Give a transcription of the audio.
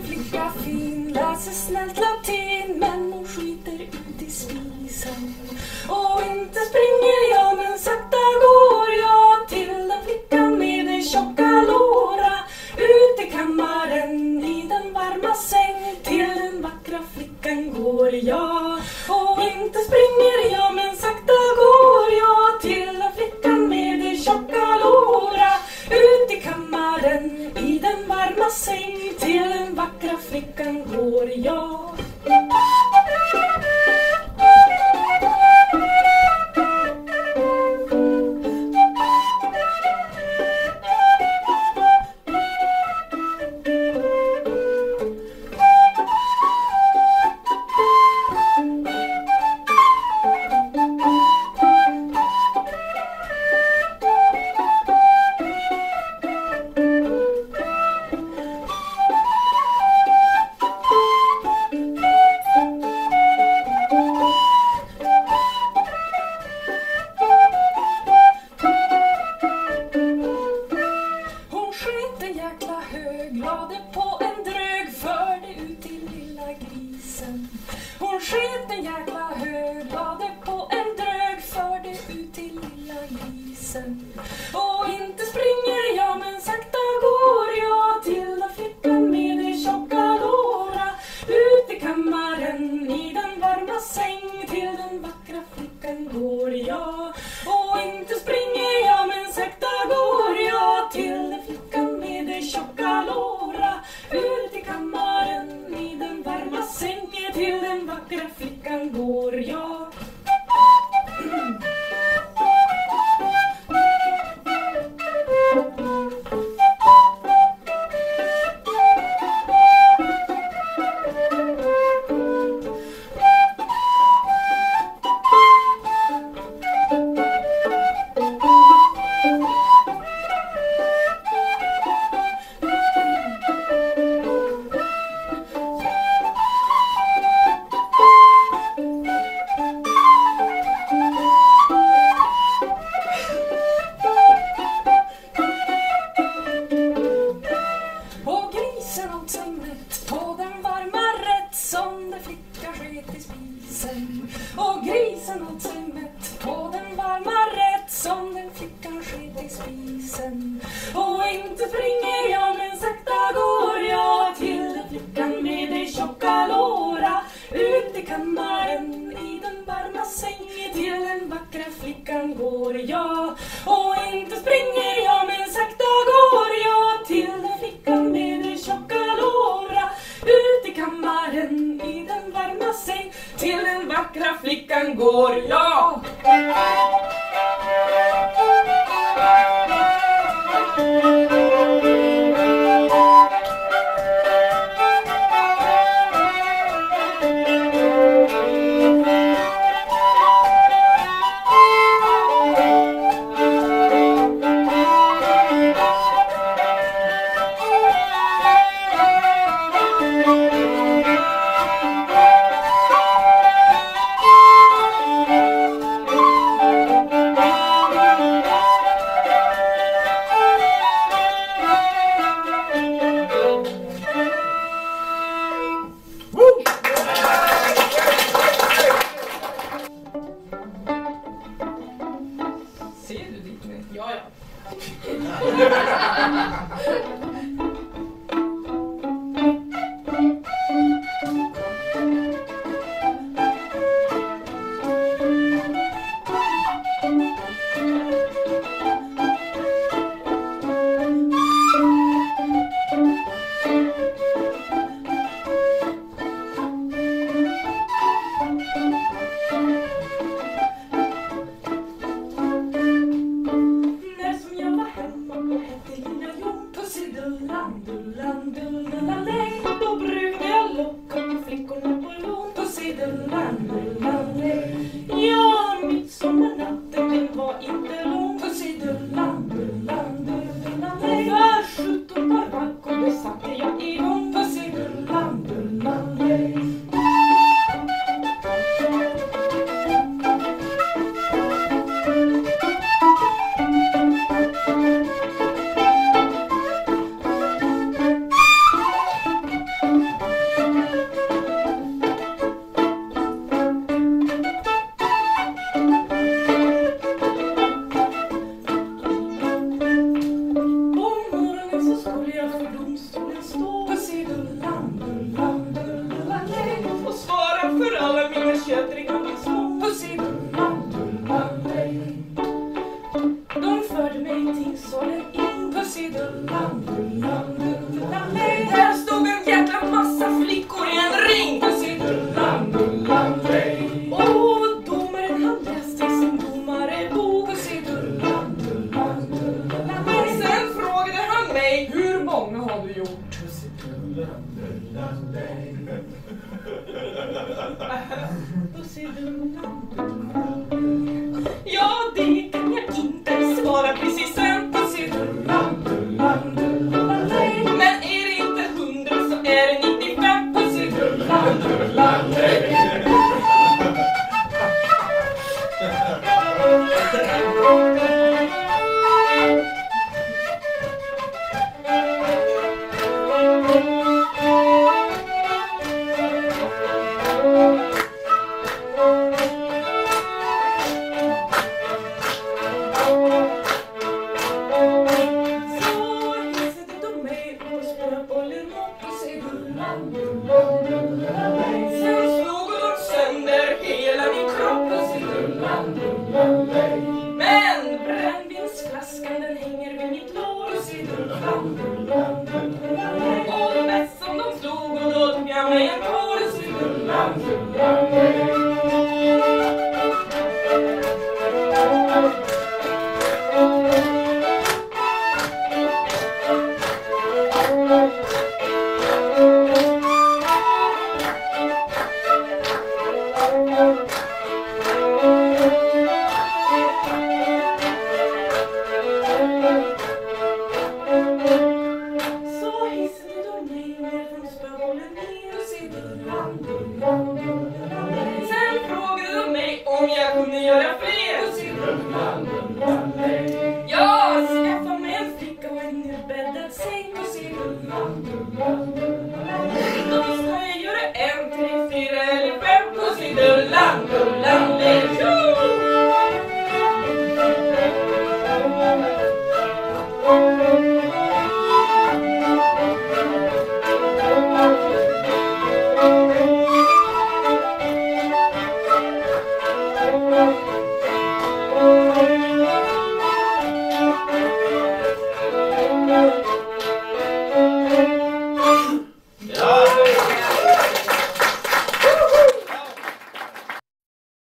flicka fin, läser snällt latin, men hon skiter ut i spisen. Och inte springer jag, men sakta går jag till den flickan med det tjocka låra. Ut i kammaren i den varma säng, till den vackra flickan går jag. Och inte springer jag, men sakta går jag till den flickan med det tjocka låra. Ut i kammaren i den varma säng, till den vackra flickan går jag. Hon sket en jäkla hög, lade på en drög, förde ut till lilla grisen. Och inte springer jag, men sakta går jag till den flickan med det tjocka låra. Ut i kammaren i den varma säng, till den vackra flickan går jag. Och inte springer jag, men sakta går jag till den flickan med det tjocka låra. Ut i kammaren i den varma säng, till den vackra flickan går jag. På den varma rätt som det flicka sket i spisen. Och grisen åt sig mätt på den varma rätt som den flickan sket i spisen. Och inte springer jag, men sakta går jag till den flickan med det tjocka låra. Ut i kammaren i den varma sängen, till den vackra flickan går jag. Och inte springer jag, men sakta går jag till den flickan med det tjocka låra. Ut i kammaren i den varma säng, till den vackra flickan går jag. Ja, det kan jag inte svara precis än. Men är det inte 100 så är det 95. Så hissade de mig och spårade bollen och så